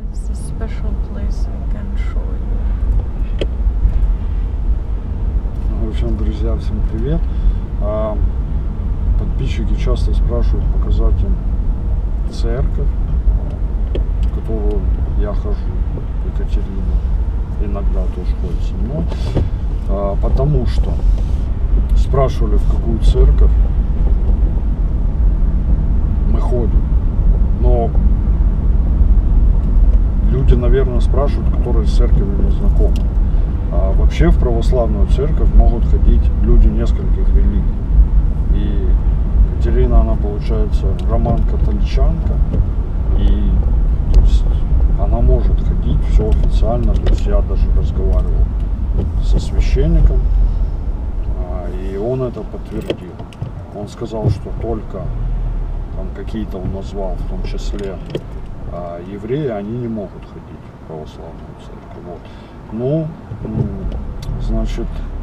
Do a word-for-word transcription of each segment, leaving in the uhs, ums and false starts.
It's a special place I can show you. В общем, друзья, всем привет. Подписчики часто спрашивают показать им церковь, в которую я хожу. Екатерина иногда тоже ходит со мной. Потому что спрашивали, в какую церковь мы ходим. Но люди, наверное, спрашивают, которые с церковью не знакомы. А вообще в православную церковь могут ходить люди нескольких религий. И Екатерина, она, получается, роман-католичанка. И то есть, она может ходить, все официально. То есть я даже разговаривал со священником, и он это подтвердил. Он сказал, что только там какие-то он назвал, в том числе а евреи, они не могут ходить в православную церковь. Вот. Ну, значит,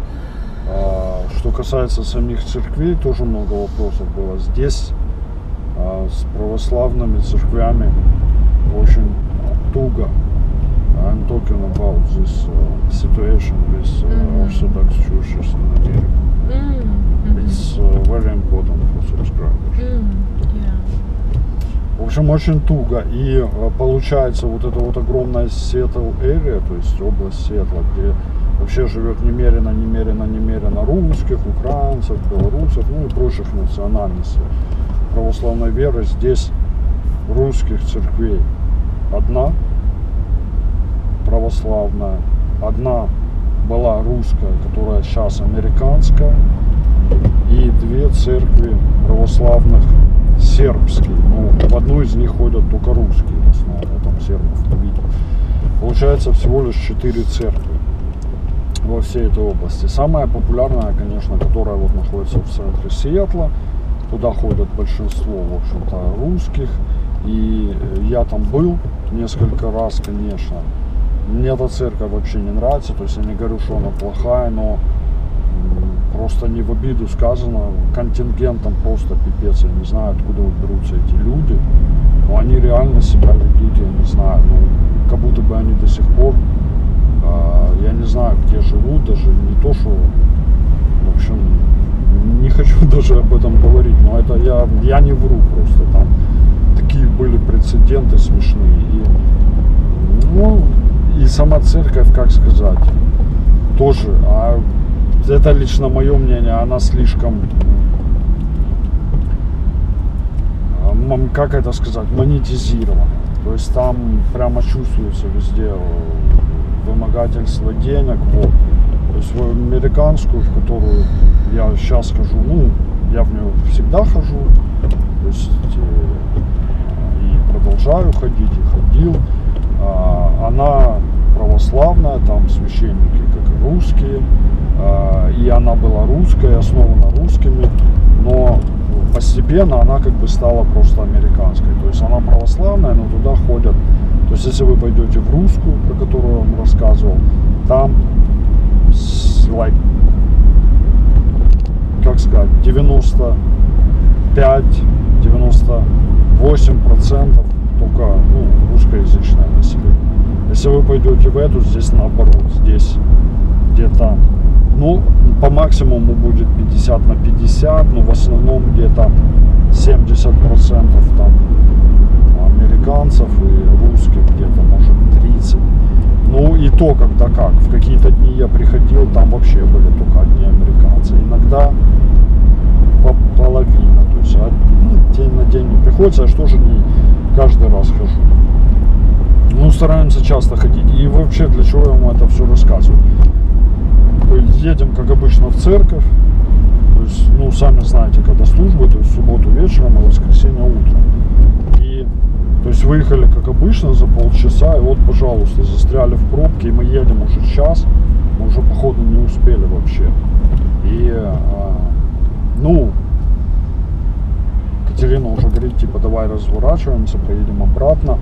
что касается самих церквей, тоже много вопросов было. Здесь с православными церквями очень туго. I'm talking about this uh, situation with uh, mm-hmm. Orthodox churches in America. Mm-hmm. It's uh, very important for subscribers. Mm-hmm. Yeah. В общем, очень туго. И uh, получается вот эта вот огромная Seattle area, то есть область Сиэтла, где вообще живет немерено, немерено, немерено русских, украинцев, белорусов, ну и прочих национальностей православной веры. Здесь русских церквей одна православная, одна была русская, которая сейчас американская, и две церкви православных сербские. Ну, в одну из них ходят только русские, в основном, я там сербов не видел. Получается всего лишь четыре церкви во всей этой области. Самая популярная, конечно, которая вот находится в центре Сиэтла, туда ходят большинство, в общем-то, русских, и я там был несколько раз, конечно. Мне эта церковь вообще не нравится, то есть я не говорю, что она плохая, но просто не в обиду сказано, контингентом просто пипец, я не знаю, откуда берутся эти люди, но они реально себя ведут, я не знаю, ну, как будто бы они до сих пор, э, я не знаю, где живут, даже не то, что, в общем, не хочу даже об этом говорить, но это я, я не вру просто, там такие были прецеденты смешные, и, ну, и сама церковь, как сказать, тоже, а это лично мое мнение, она слишком, как это сказать, монетизирована. То есть там прямо чувствуется везде вымогательство денег. Вот. То есть в американскую, в которую я сейчас хожу, ну, я в нее всегда хожу, то есть и продолжаю ходить, и ходил. Она православная, там священники, как и русские, и она была русская, основана русскими, но постепенно она как бы стала просто американской. То есть она православная, но туда ходят, то есть если вы пойдете в русскую, про которую я вам рассказывал, там, like, как сказать, девяносто пять — девяносто восемь процентов только, ну, русскоязычное население. Если вы пойдете в эту, здесь наоборот, здесь где-то, ну, по максимуму будет пятьдесят на пятьдесят, но в основном где-то семьдесят процентов там американцев и русских, где-то может тридцать. Ну и то, когда как, в какие-то дни я приходил, там вообще были только одни американцы. Иногда по половина, то есть ну, день на день не приходится, я что же не каждый раз хожу. Ну, стараемся часто ходить. И вообще, для чего я вам это все рассказываю? Едем, как обычно, в церковь. То есть, ну, сами знаете, когда службы, то есть в субботу вечером, а воскресенье утром. И, то есть, выехали, как обычно, за полчаса, и вот, пожалуйста, застряли в пробке, и мы едем уже час, мы уже, походу, не успели вообще. И, а, ну, Екатерина уже говорит, типа, давай разворачиваемся, поедем обратно.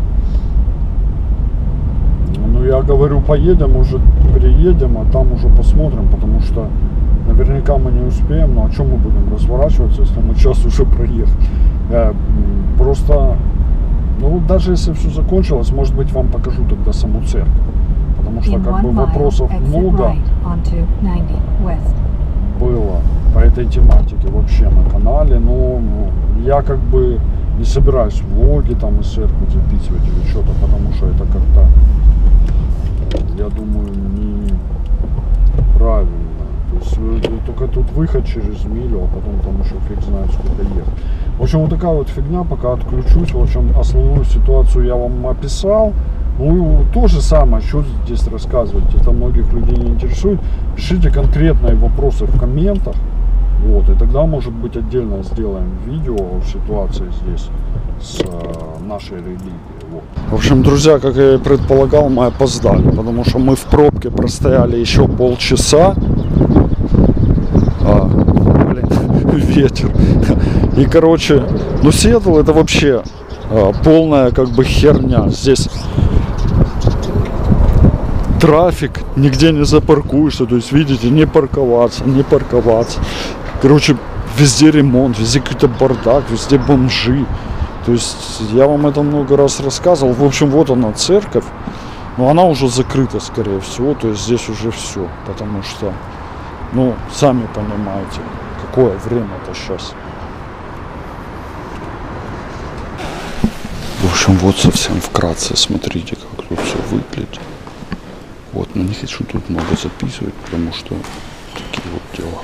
Ну, я говорю, поедем, уже приедем, а там уже посмотрим, потому что наверняка мы не успеем. Ну, о чем мы будем разворачиваться, если мы час уже проехали? Просто, ну, даже если все закончилось, может быть, вам покажу тогда саму церковь. Потому что как бы вопросов много было по этой тематике вообще на канале. Но я как бы не собираюсь влоги там из церкви записывать или что-то, потому что это как-то, я думаю, не правильно. То есть только тут выход через милю, а потом там еще фиг знает сколько ехать. В общем, вот такая вот фигня, пока отключусь. В общем, основную ситуацию я вам описал. Ну, то же самое, что здесь рассказывать, это многих людей не интересует. Пишите конкретные вопросы в комментах. Вот, и тогда, может быть, отдельно сделаем видео о ситуации здесь с э, нашей религией. Вот. В общем, друзья, как я и предполагал, мы опоздали, потому что мы в пробке простояли еще полчаса. А, блин, ветер. И, короче, ну, Сиэтл это вообще а, полная как бы херня. Здесь трафик, нигде не запаркуешься, то есть, видите, не парковаться, не парковаться. Короче, везде ремонт, везде какой-то бардак, везде бомжи. То есть, я вам это много раз рассказывал. В общем, вот она, церковь. Но она уже закрыта, скорее всего. То есть, здесь уже все. Потому что, ну, сами понимаете, какое время-то сейчас. В общем, вот совсем вкратце. Смотрите, как тут все выглядит. Вот, но не хочу тут много записывать, потому что такие вот дела.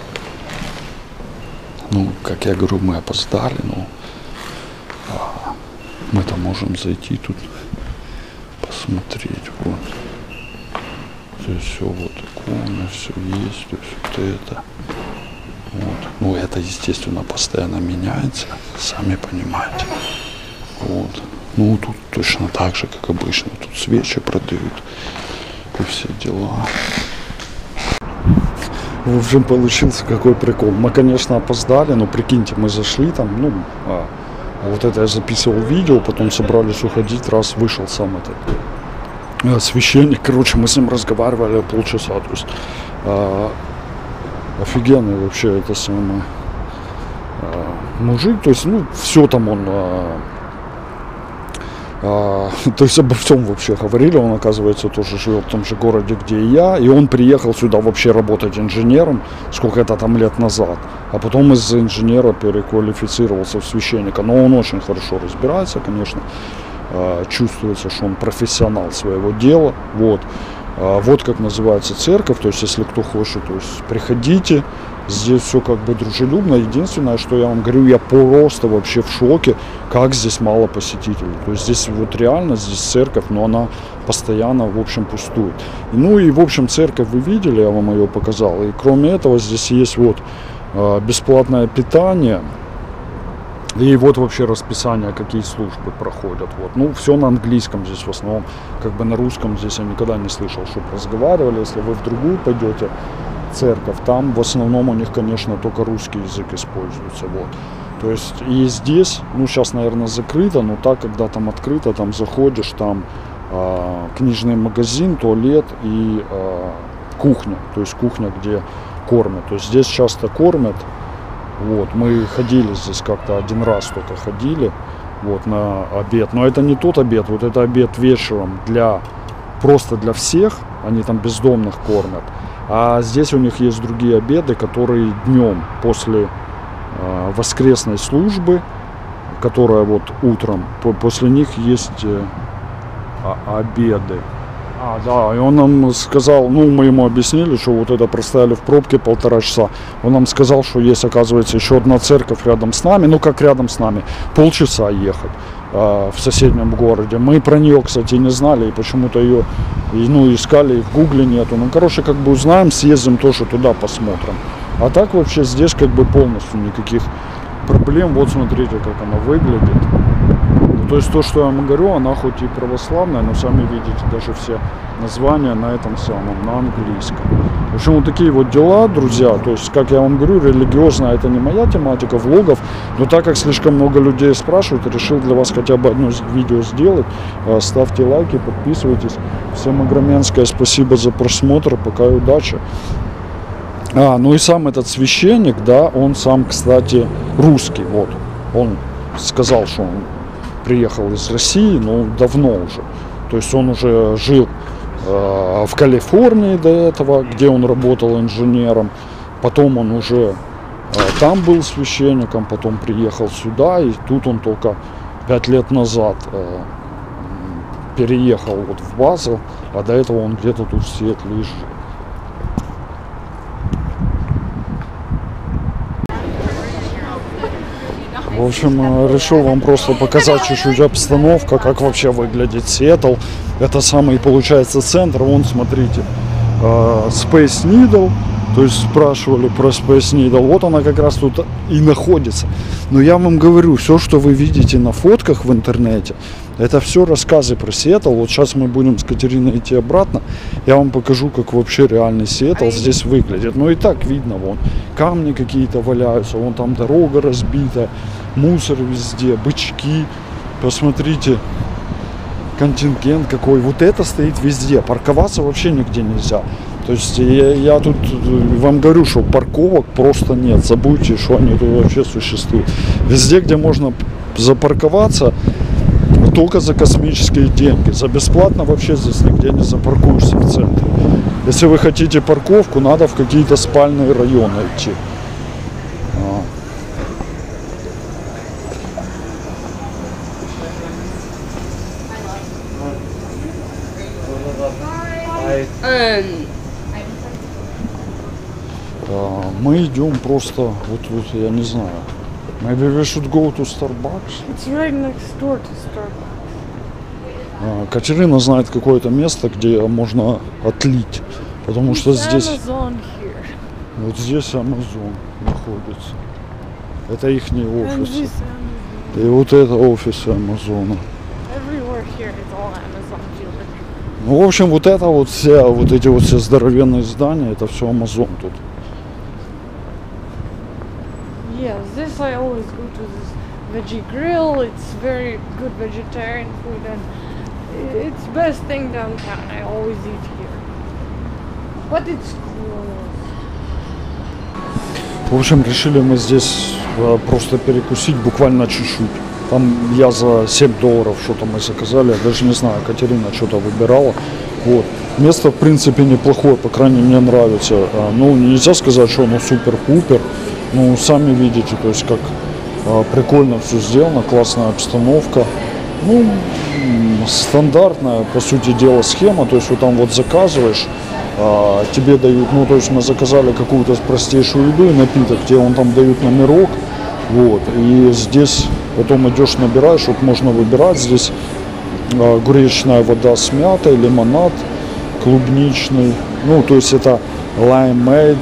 Ну, как я говорю, мы опоздали, но а, мы-то можем зайти тут, посмотреть, вот. Здесь все вот иконы, все есть, то есть вот это. Вот. Ну, это, естественно, постоянно меняется, сами понимаете. Вот. Ну, тут точно так же, как обычно. Тут свечи продают и все дела. В общем, получился какой прикол. Мы, конечно, опоздали, но прикиньте, мы зашли там, ну, а, вот это я записывал видео, потом собрались уходить, раз вышел сам этот а, священник. Короче, мы с ним разговаривали полчаса. То есть а, офигенный вообще это самый а, мужик. То есть, ну, все там он... А, А, то есть обо всем вообще говорили. Он, оказывается, тоже живет в том же городе, где и я. И он приехал сюда вообще работать инженером, сколько это там лет назад. А потом из инженера переквалифицировался в священника. Но он очень хорошо разбирается, конечно. Чувствуется, что он профессионал своего дела. Вот. Вот как называется церковь. То есть, если кто хочет, то есть приходите. Здесь все как бы дружелюбно. Единственное, что я вам говорю, я просто вообще в шоке, как здесь мало посетителей. То есть здесь вот реально, здесь церковь, но она постоянно, в общем, пустует. Ну и, в общем, церковь вы видели, я вам ее показал. И кроме этого, здесь есть вот бесплатное питание. И вот вообще расписание, какие службы проходят. Вот. Ну, все на английском здесь в основном. Как бы на русском здесь я никогда не слышал, чтобы разговаривали. Если вы в другую пойдете церковь, там в основном у них, конечно, только русский язык используется. Вот. То есть и здесь, ну, сейчас, наверное, закрыто, но так, когда там открыто, там заходишь, там э, книжный магазин, туалет и э, кухня. То есть кухня, где кормят. То есть здесь часто кормят. Вот, мы ходили здесь как-то один раз только ходили, вот, на обед. Но это не тот обед, вот это обед вечером для, просто для всех, они там бездомных кормят. А здесь у них есть другие обеды, которые днем после э, воскресной службы, которая вот утром, по, после них есть э, а, обеды. А, да, и он нам сказал, ну, мы ему объяснили, что вот это простояли в пробке полтора часа. Он нам сказал, что есть, оказывается, еще одна церковь рядом с нами, ну, как рядом с нами, полчаса ехать э, в соседнем городе. Мы про нее, кстати, не знали, и почему-то ее, ну, искали, и в гугле нету. Ну, короче, как бы узнаем, съездим тоже туда, посмотрим. А так вообще здесь как бы полностью никаких проблем. Вот смотрите, как она выглядит. То есть то, что я вам говорю, она хоть и православная, но сами видите, даже все названия на этом самом, на английском. В общем, вот такие вот дела, друзья. То есть, как я вам говорю, религиозно это не моя тематика влогов, но так как слишком много людей спрашивают, решил для вас хотя бы одно видео сделать. Ставьте лайки, подписывайтесь. Всем огроменское спасибо за просмотр, пока и удачи. А, ну и сам этот священник, да, он сам, кстати, русский, вот. Он сказал, что он приехал из России, но давно уже. То есть он уже жил э, в Калифорнии до этого, где он работал инженером. Потом он уже э, там был священником, потом приехал сюда, и тут он только пять лет назад э, переехал вот в Базел, а до этого он где-то тут в Сиэтле жил. В общем, решил вам просто показать чуть-чуть обстановку, как вообще выглядит Сиэтл. Это самый, получается, центр. Вон, смотрите, Space Needle. То есть спрашивали про Space Needle. Вот она как раз тут и находится. Но я вам говорю, все, что вы видите на фотках в интернете, это все рассказы про Сиэтл. Вот сейчас мы будем с Катериной идти обратно. Я вам покажу, как вообще реальный Сиэтл здесь выглядит. Ну и так видно, вон камни какие-то валяются, вон там дорога разбита, мусор везде, бычки. Посмотрите, контингент какой. Вот это стоит везде. Парковаться вообще нигде нельзя. То есть я, я тут вам говорю, что парковок просто нет. Забудьте, что они тут вообще существуют. Везде, где можно запарковаться, только за космические деньги. За бесплатно вообще здесь нигде не запаркуешься в центре. Если вы хотите парковку, надо в какие-то спальные районы идти. Мы идем просто, вот, вот я не знаю. Maybe we should go to Starbucks. It's right next door to Starbucks. Катерина знает какое-то место, где можно отлить, потому It's что здесь, Amazon here. вот здесь Amazon находится. Это их And офис. this Amazon. И вот это офис Амазона. Everywhere here is all Amazon dealer. Ну, в общем, вот это вот все, вот эти вот все здоровенные здания, это все Амазон тут. Yes, this I always go to this veggie grill. It's very good vegetarian food and it's best thing downtown. I always eat here. But it's closed. В общем, решили мы здесь э, просто перекусить буквально чуть-чуть. Там я за семь долларов что-то мы заказали. Я даже не знаю, Катерина что-то выбирала. Вот. Место, в принципе, неплохое, по крайней мере, мне нравится. А, ну, нельзя сказать, что оно супер-пупер. Ну, сами видите, то есть как а, прикольно все сделано, классная обстановка. Ну, стандартная, по сути дела, схема. То есть вот там вот заказываешь, а, тебе дают, ну, то есть мы заказали какую-то простейшую еду и напиток, тебе он там дают номерок. Вот, и здесь потом идешь, набираешь, вот можно выбирать здесь а, гречная вода с мятой, лимонад клубничный. Ну, то есть это лаймейд,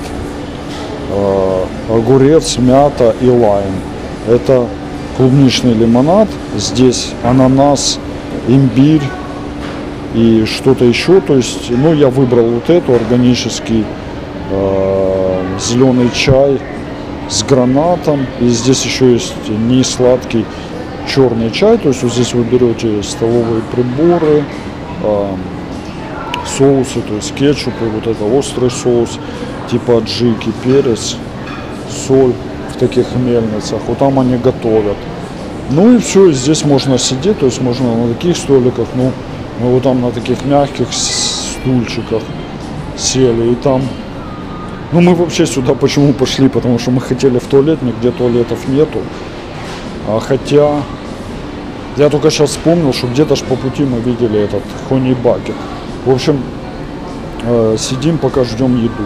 огурец, мята и лайм. Это клубничный лимонад. Здесь ананас, имбирь и что-то еще. То есть, ну, я выбрал вот эту, органический э, зеленый чай с гранатом. И здесь еще есть не сладкий черный чай. То есть вот здесь вы берете столовые приборы, э, соусы, то есть кетчуп и вот это острый соус типа аджики, перец, соль в таких мельницах. Вот там они готовят. Ну и все, здесь можно сидеть, то есть можно на таких столиках, ну, мы вот там на таких мягких стульчиках сели. И там, ну, мы вообще сюда почему пошли, потому что мы хотели в туалет, нигде туалетов нету. А хотя я только сейчас вспомнил, что где-то ж по пути мы видели этот Honey Bucket. В общем, э, сидим, пока ждем еду.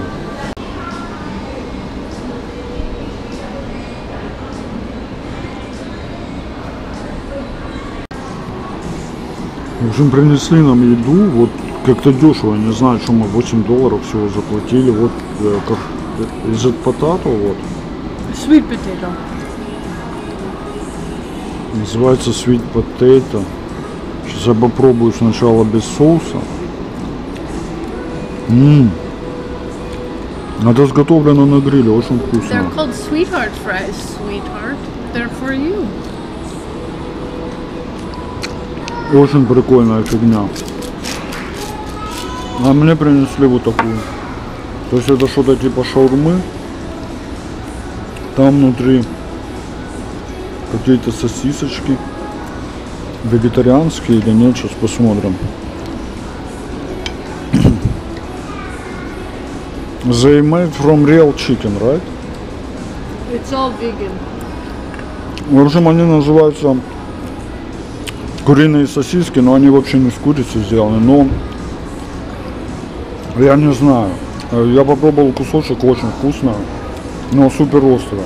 В общем, принесли нам еду, вот как-то дешево, не знаю, что мы восемь долларов всего заплатили. Вот э, как из potato, вот. Sweet potato. Называется sweet potato. Сейчас я попробую сначала без соуса. Ммм. Это изготовлено на гриле, очень вкусно. They're called sweetheart fries, sweetheart. They're for you. Очень прикольная фигня. А мне принесли вот такую. То есть это что-то типа шаурмы. Там внутри какие-то сосисочки. вегетарианские или нет, сейчас посмотрим. They made from real chicken, right? It's all vegan. В общем, они называются куриные сосиски, но они вообще не с курицы сделаны. Но я не знаю. Я попробовал кусочек, очень вкусно, но супер острое.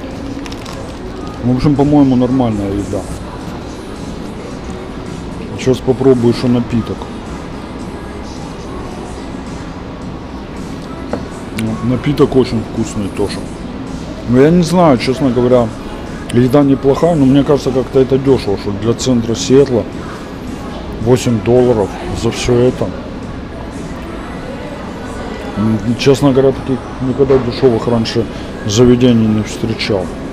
В общем, по-моему, нормальная еда. Сейчас попробую еще напиток. Напиток очень вкусный тоже. Но я не знаю, честно говоря, еда неплохая, но мне кажется, как-то это дешево, что для центра Сиэтла восемь долларов за все это. Честно говоря, таких никогда дешевых раньше заведений не встречал.